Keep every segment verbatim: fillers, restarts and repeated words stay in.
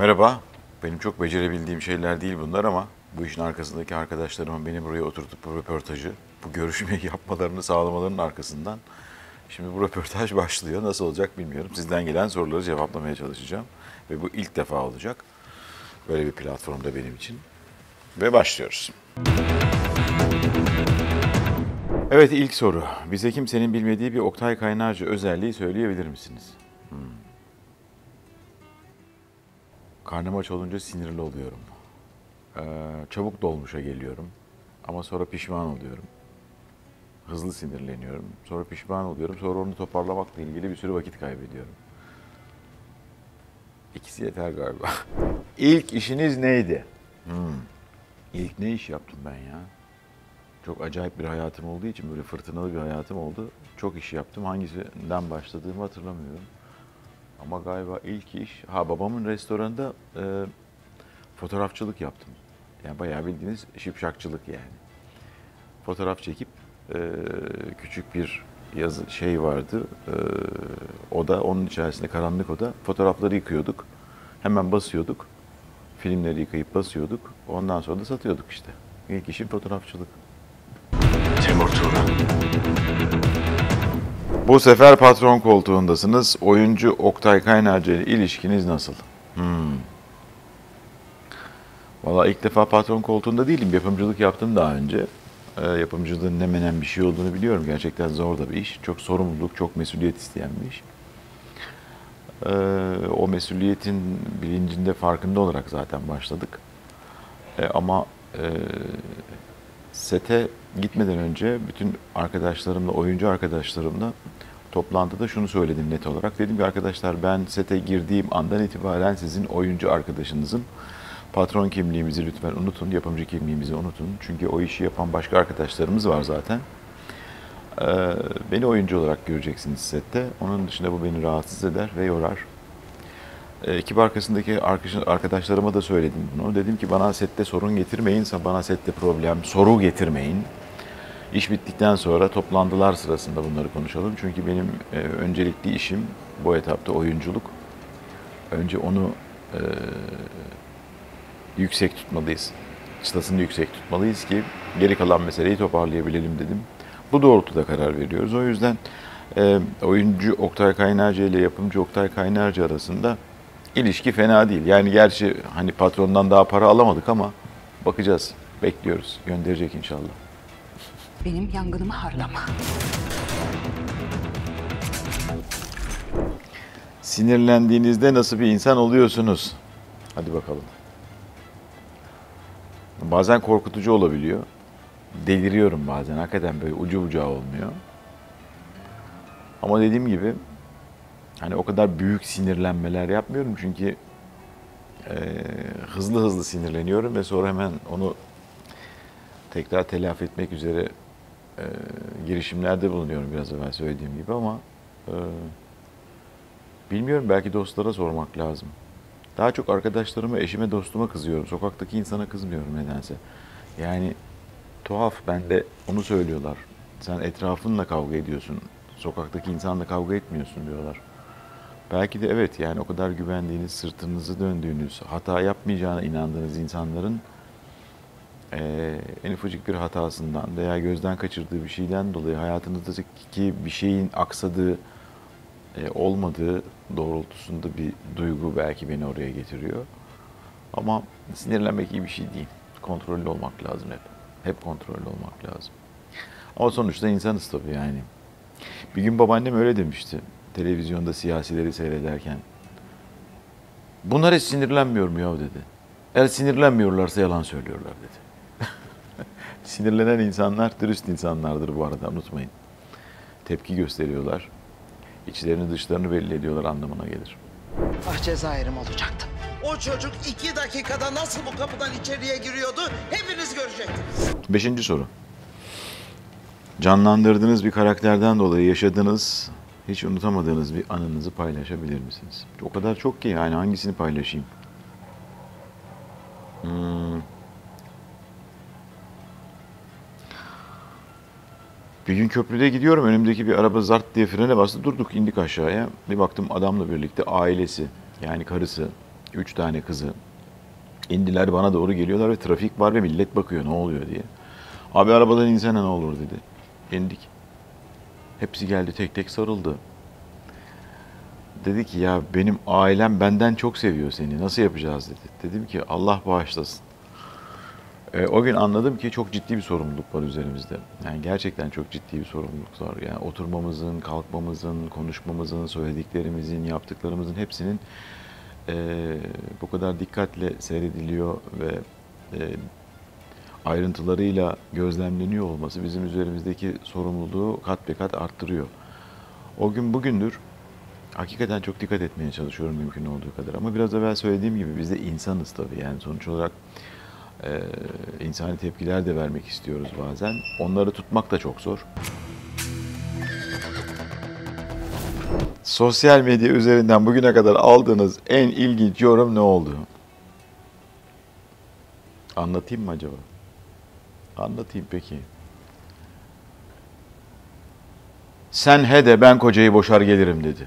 Merhaba, benim çok becerebildiğim şeyler değil bunlar ama bu işin arkasındaki arkadaşlarımın beni buraya oturtup bu röportajı, bu görüşmeyi yapmalarını sağlamalarının arkasından şimdi bu röportaj başlıyor. Nasıl olacak bilmiyorum. Sizden gelen soruları cevaplamaya çalışacağım ve bu ilk defa olacak böyle bir platformda benim için. Ve başlıyoruz. Evet, ilk soru. Bize kimsenin bilmediği bir Oktay Kaynarca özelliği söyleyebilir misiniz? Hmm. Karnım aç olunca sinirli oluyorum. Ee, çabuk dolmuşa geliyorum ama sonra pişman oluyorum. Hızlı sinirleniyorum, sonra pişman oluyorum, sonra onu toparlamakla ilgili bir sürü vakit kaybediyorum. İkisi yeter galiba. İlk işiniz neydi? Hmm. İlk ne iş yaptım ben ya? Çok acayip bir hayatım olduğu için böyle fırtınalı bir hayatım oldu. Çok iş yaptım. Hangisinden başladığımı hatırlamıyorum. Ama galiba ilk iş, ha babamın restoranında e, fotoğrafçılık yaptım. Yani bayağı bildiğiniz şipşakçılık yani. Fotoğraf çekip e, küçük bir yazı şey vardı. E, oda, onun içerisinde karanlık oda. Fotoğrafları yıkıyorduk. Hemen basıyorduk. Filmleri yıkayıp basıyorduk. Ondan sonra da satıyorduk işte. İlk işim fotoğrafçılık. Timur Turan. Bu sefer patron koltuğundasınız. Oyuncu Oktay Kaynarca ile ilişkiniz nasıl? Hmm. Valla ilk defa patron koltuğunda değilim. Yapımcılık yaptım daha önce. E, yapımcılığın ne menen bir şey olduğunu biliyorum. Gerçekten zor da bir iş. Çok sorumluluk, çok mesuliyet isteyen bir iş. E, o mesuliyetin bilincinde, farkında olarak zaten başladık. E, ama e, sete gitmeden önce bütün arkadaşlarımla, oyuncu arkadaşlarımla toplantıda şunu söyledim net olarak. Dedim ki arkadaşlar, ben sete girdiğim andan itibaren sizin oyuncu arkadaşınızım. Patron kimliğimizi lütfen unutun, yapımcı kimliğimizi unutun. Çünkü o işi yapan başka arkadaşlarımız var zaten. Ee, beni oyuncu olarak göreceksiniz sette. Onun dışında bu beni rahatsız eder ve yorar. Ee, ekip arkasındaki arkadaşlarıma da söyledim bunu. Dedim ki bana sette sorun getirmeyin, bana sette problem, soru getirmeyin. İş bittikten sonra toplantılar sırasında bunları konuşalım. Çünkü benim e, öncelikli işim bu etapta oyunculuk. Önce onu e, yüksek tutmalıyız. Çıtasını yüksek tutmalıyız ki geri kalan meseleyi toparlayabilelim dedim. Bu doğrultuda karar veriyoruz. O yüzden e, oyuncu Oktay Kaynarca ile yapımcı Oktay Kaynarca arasında ilişki fena değil. Yani gerçi hani patrondan daha para alamadık ama bakacağız. Bekliyoruz. Gönderecek inşallah. Benim yangınımı harlama. Sinirlendiğinizde nasıl bir insan oluyorsunuz? Hadi bakalım. Bazen korkutucu olabiliyor. Deliriyorum bazen. Hakikaten böyle ucu bucağı olmuyor. Ama dediğim gibi hani o kadar büyük sinirlenmeler yapmıyorum çünkü e, hızlı hızlı sinirleniyorum ve sonra hemen onu tekrar telafi etmek üzere e, girişimlerde bulunuyorum biraz evvel söylediğim gibi ama e, bilmiyorum, belki dostlara sormak lazım. Daha çok arkadaşlarıma, eşime, dostuma kızıyorum. Sokaktaki insana kızmıyorum nedense. Yani tuhaf, ben de onu söylüyorlar. Sen etrafınla kavga ediyorsun. Sokaktaki insanla kavga etmiyorsun diyorlar. Belki de evet, yani o kadar güvendiğiniz, sırtınızı döndüğünüz, hata yapmayacağına inandığınız insanların e, en ufacık bir hatasından veya gözden kaçırdığı bir şeyden dolayı hayatınızdaki bir şeyin aksadığı, e, olmadığı doğrultusunda bir duygu belki beni oraya getiriyor. Ama sinirlenmek iyi bir şey değil. Kontrollü olmak lazım hep. Hep kontrollü olmak lazım. Ama sonuçta insanız tabii yani. Bir gün babaannem öyle demişti. Televizyonda siyasileri seyrederken. Bunlar hiç sinirlenmiyorum ya dedi. Eğer sinirlenmiyorlarsa yalan söylüyorlar dedi. Sinirlenen insanlar dürüst insanlardır bu arada, unutmayın. Tepki gösteriyorlar. İçlerini dışlarını belli ediyorlar anlamına gelir. Ah, Cezayir'im olacaktı. O çocuk iki dakikada nasıl bu kapıdan içeriye giriyordu hepiniz görecektiniz. Beşinci soru. Canlandırdığınız bir karakterden dolayı yaşadığınız, hiç unutamadığınız bir anınızı paylaşabilir misiniz? O kadar çok ki yani, hangisini paylaşayım? Hmm. Bir gün köprüde gidiyorum, önümdeki bir araba zart diye frene bastı, durduk, indik aşağıya. Bir baktım adamla birlikte ailesi, yani karısı, Üç tane kızı. İndiler, bana doğru geliyorlar ve trafik var ve millet bakıyor ne oluyor diye. Abi arabadan insene ne olur dedi. İndik. Hepsi geldi, tek tek sarıldı. Dedi ki ya benim ailem benden çok seviyor seni. Nasıl yapacağız dedi. Dedim ki Allah bağışlasın. E, o gün anladım ki çok ciddi bir sorumluluk var üzerimizde. Yani gerçekten çok ciddi bir sorumluluk var. Yani oturmamızın, kalkmamızın, konuşmamızın, söylediklerimizin, yaptıklarımızın hepsinin e, bu kadar dikkatle seyrediliyor ve e, ayrıntılarıyla gözlemleniyor olması bizim üzerimizdeki sorumluluğu kat be kat arttırıyor. O gün bugündür hakikaten çok dikkat etmeye çalışıyorum mümkün olduğu kadar. Ama biraz evvel söylediğim gibi biz de insanız tabii. Yani sonuç olarak e, insani tepkiler de vermek istiyoruz bazen. Onları tutmak da çok zor. Sosyal medya üzerinden bugüne kadar aldığınız en ilginç yorum ne oldu? Anlatayım mı acaba? Anlatayım peki. Sen he de ben kocayı boşar gelirim dedi.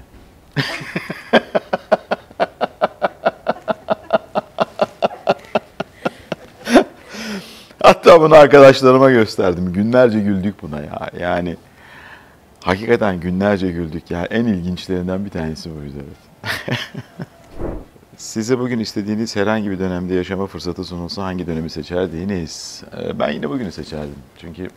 Hatta bunu arkadaşlarıma gösterdim. Günlerce güldük buna ya. Yani hakikaten günlerce güldük ya. En ilginçlerinden bir tanesi buydu, evet. Size bugün istediğiniz herhangi bir dönemde yaşama fırsatı sunulsa hangi dönemi seçerdiniz? Ee, Ben yine bugünü seçerdim. Çünkü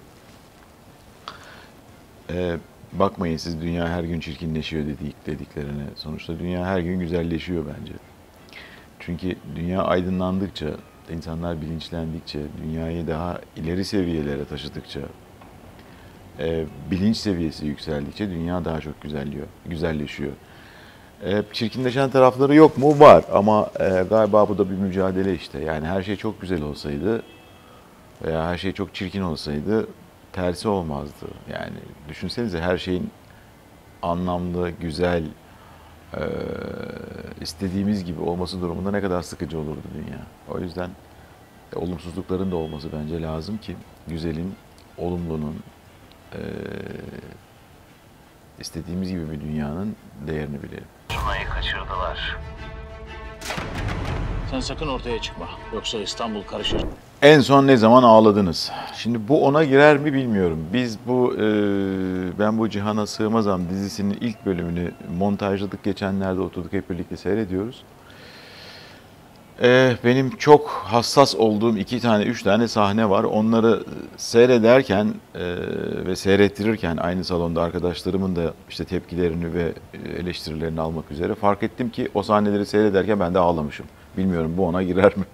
e, bakmayın siz dünya her gün çirkinleşiyor dedik, dediklerine. Sonuçta dünya her gün güzelleşiyor bence. Çünkü dünya aydınlandıkça, insanlar bilinçlendikçe, dünyayı daha ileri seviyelere taşıdıkça, e, bilinç seviyesi yükseldikçe dünya daha çok güzelliyor, güzelleşiyor. E, çirkinleşen tarafları yok mu? Var ama e, galiba bu da bir mücadele işte. Yani her şey çok güzel olsaydı veya her şey çok çirkin olsaydı tersi olmazdı. Yani düşünsenize her şeyin anlamlı, güzel, e, istediğimiz gibi olması durumunda ne kadar sıkıcı olurdu dünya. O yüzden e, olumsuzlukların da olması bence lazım ki güzelin, olumlunun, e, istediğimiz gibi bir dünyanın değerini bilelim. Tuna'yı kaçırdılar. Sen sakın ortaya çıkma. Yoksa İstanbul karışır. En son ne zaman ağladınız? Şimdi bu ona girer mi bilmiyorum. Biz bu e, Ben Bu Cihana Sığmazam dizisinin ilk bölümünü montajladık. Geçenlerde oturduk hep birlikte seyrediyoruz. E, benim çok hassas olduğum iki tane, üç tane sahne var. Onları seyrederken e, ve seyrettirirken aynı salonda arkadaşlarımın da işte tepkilerini ve eleştirilerini almak üzere fark ettim ki o sahneleri seyrederken ben de ağlamışım. Bilmiyorum bu ona girer mi?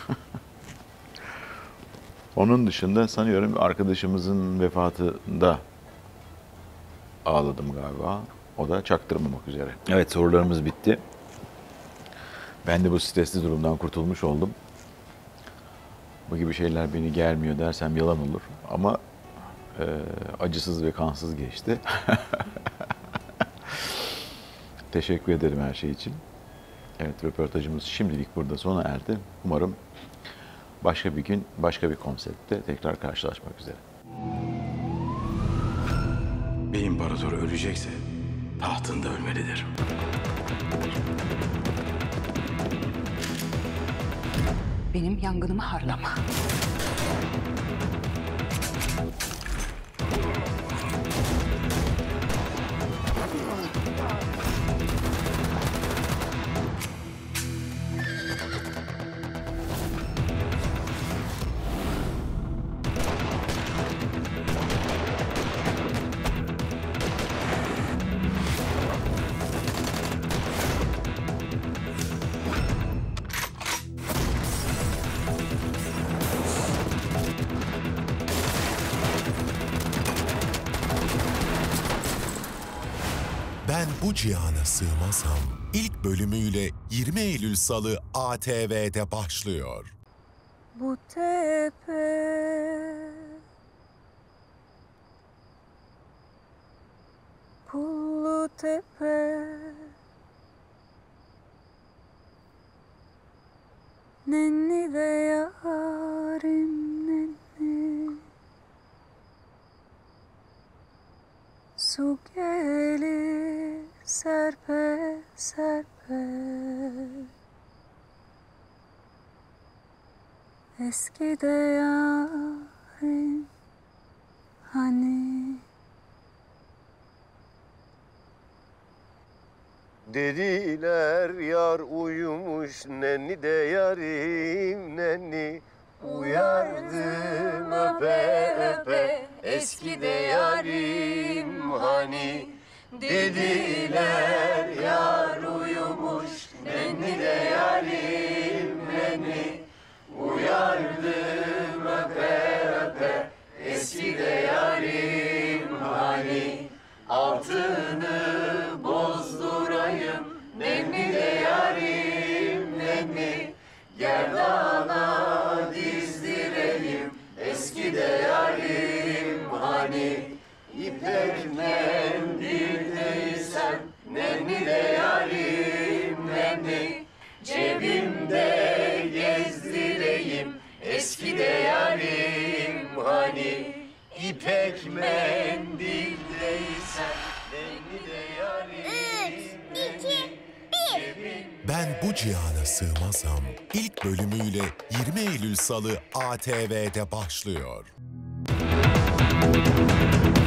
Onun dışında sanıyorum arkadaşımızın vefatında ağladım galiba. O da çaktırmamak üzere. Evet, sorularımız bitti. Ben de bu stresli durumdan kurtulmuş oldum. Bu gibi şeyler beni germiyor dersem yalan olur. Ama e, acısız ve kansız geçti. Teşekkür ederim her şey için. Evet, röportajımız şimdilik burada sona erdi. Umarım başka bir gün, başka bir konseptte tekrar karşılaşmak üzere. Bir imparator ölecekse tahtında ölmelidir. Benim yangınımı harlama. Ben Bu Cihana Sığmazam ilk bölümüyle yirmi Eylül Salı A T V'de başlıyor. Bu tepe Pullu tepe Nenni de yarim nenni Su gelir serpe serpe Eski de yarim hani. Dediler yar uyumuş, nenni de yarim nenni. Uyardım öpe öpe, eski de yarim hani. Dediler yar uyumuş, nenni de yarim nenni. Uyardım öpe öpe, eski de yarim hani. Altını bozdurayım, nenni de yarim nenni. Gerdana dizdireyim, eski de yarim hani. İpek mendildeysen, nenni de yarim nenni. Cebimde gezdireyim, eski de yarim hani. İpek mendildeysen, nenni de yarim nenni. Ben bu cihana sığmazsam ilk bölümüyle yirmi Eylül Salı A T V'de başlıyor.